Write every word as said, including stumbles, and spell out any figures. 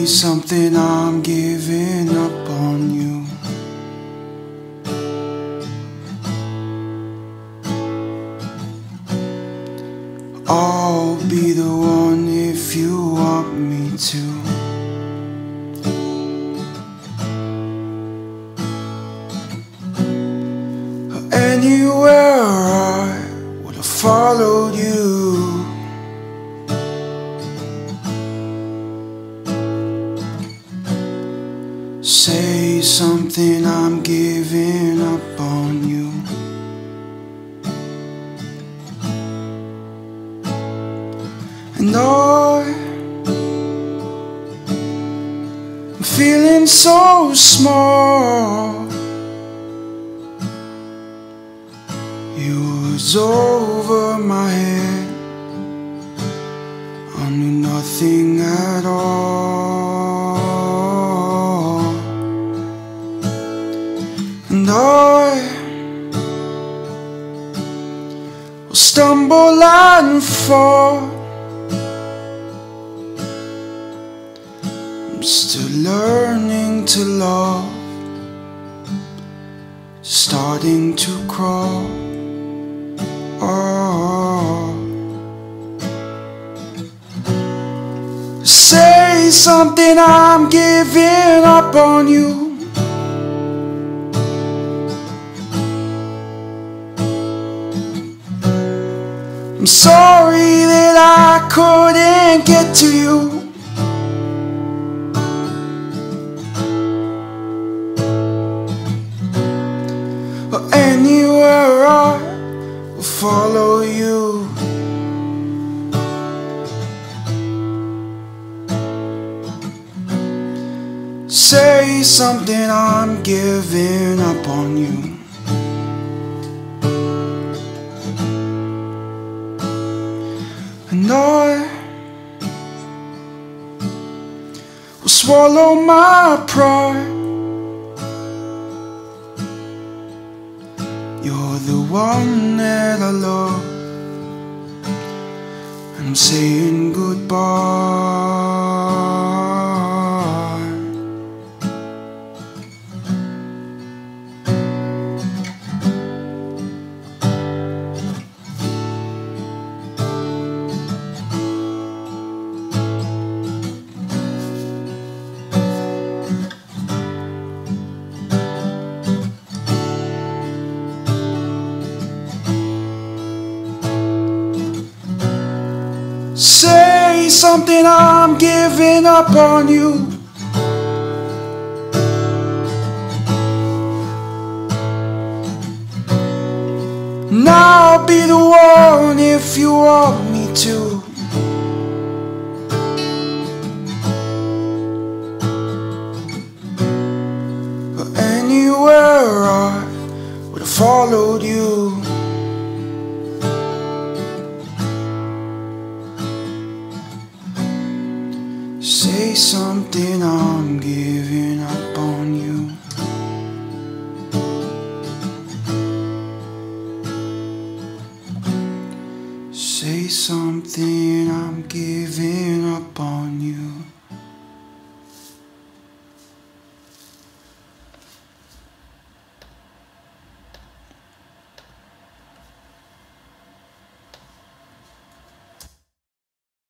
something, I'm giving up on you. I'll be the one if you want me to. Anywhere I would have followed you. Say something, I'm giving up on you. And I, I'm feeling so small. It was over my head. I knew nothing at all. And I will stumble and fall. I'm still learning to love, starting to crawl. Oh, say something, I'm giving up on you. I'm sorry that I couldn't get to you. Or anywhere I will follow you. Say something, I'm giving up on you. And I will swallow my pride. You're the one that I love, and I'm saying goodbye. Say something, I'm giving up on you. And I'll be the one if you want me to. But anywhere I would have followed you. Say something, I'm giving up on you. Say something, I'm giving up on you.